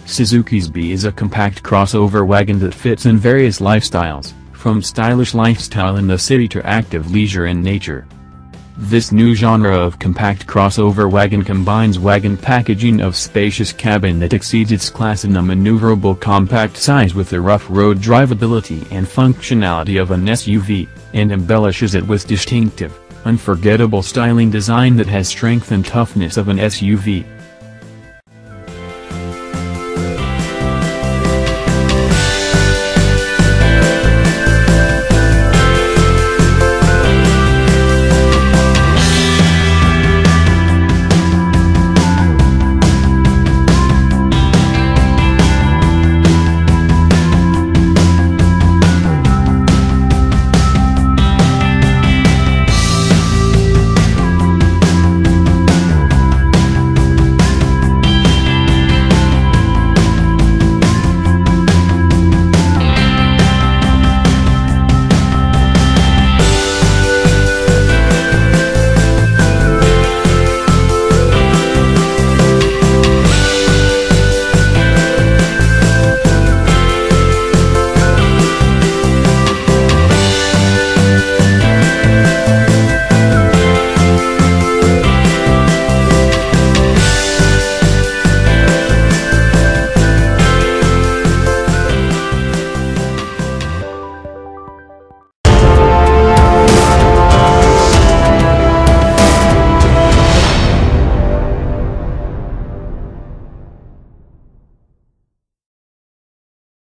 Suzuki XBEE is a compact crossover wagon that fits in various lifestyles, from stylish lifestyle in the city to active leisure in nature. This new genre of compact crossover wagon combines wagon packaging of spacious cabin that exceeds its class in a maneuverable compact size with the rough road drivability and functionality of an SUV, and embellishes it with distinctive, unforgettable styling design that has strength and toughness of an SUV.